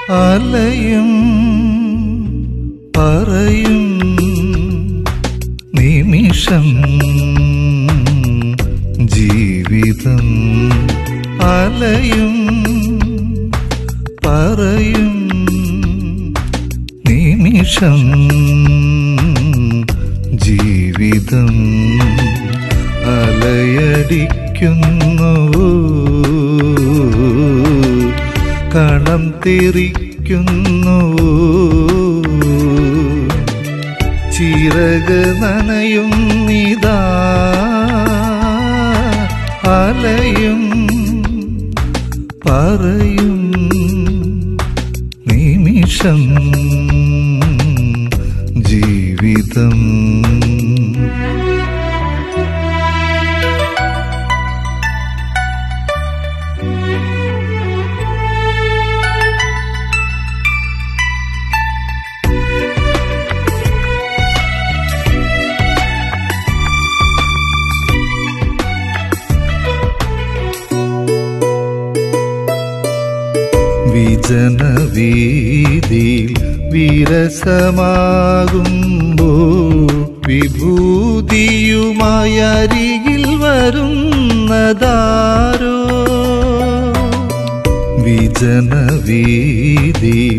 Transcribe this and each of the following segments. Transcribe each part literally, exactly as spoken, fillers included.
അലയും പറയും നിമിഷം ജീവിതം അലയും പറയും നിമിഷം ജീവിതം അലയടിക്കുന്നു കണം തിരിക്കുന്നു ചിറക് നനയും നിതാ അലയും പറയും നിമിഷം ജീവിതം വിജനവീതിയിൽ വിരസമാകുമ്പോൾ വിഭൂതിയുമായി അരികിൽ വരുന്നതാരോ വിജനവീതിയിൽ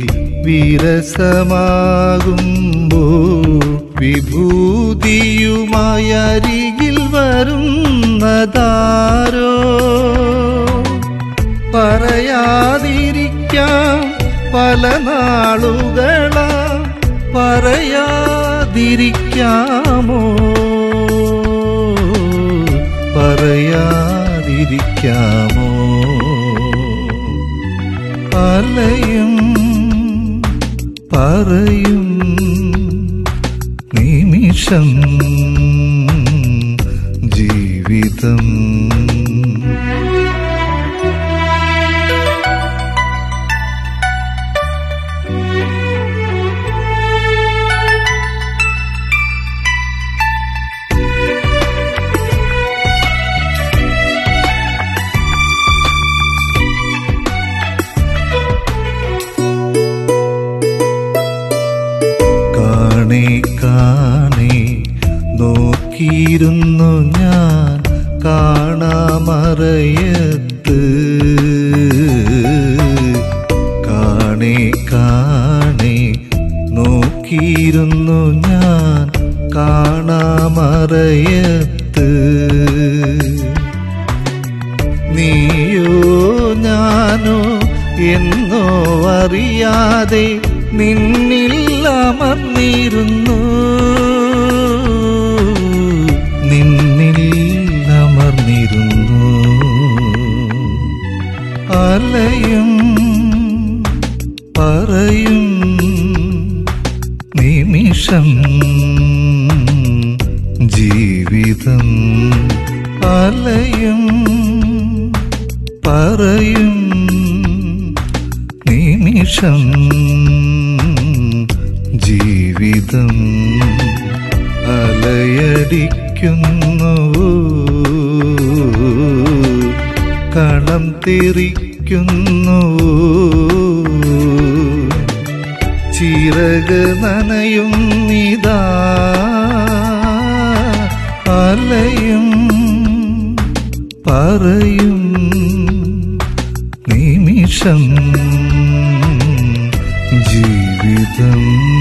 വിരസമാകുമ്പോൾ വിഭൂതിയുമായി അരികിൽ വരുന്നതാരോ പറയാതിരിക്കാം പല നാളുകളാ പറയാതിരിക്കാമോ പറയാതിരിക്കാമോ അലയും പറയും നിമിഷം ജീവിതം കാണേ നോക്കിയിരുന്നു ഞാൻ കാണാമറയത്ത് കാണേ കാണേ നോക്കിയിരുന്നു ഞാൻ കാണാമറയത്ത് നീയോ ഞാനോ എന്നോ അറിയാതെ നിന്നിൽ അമർന്നിരുന്നു നിന്നിൽ അമർന്നിരുന്നു അലയും പറയും നിമിഷം ജീവിതം അലയും പറയും നിമിഷം ജീവിതം അലയടിക്കുന്നു കണം തിരിക്കുന്നു ചിറക് നനയും നിതാ അലയും പറയും നിമിഷം ജീവിതം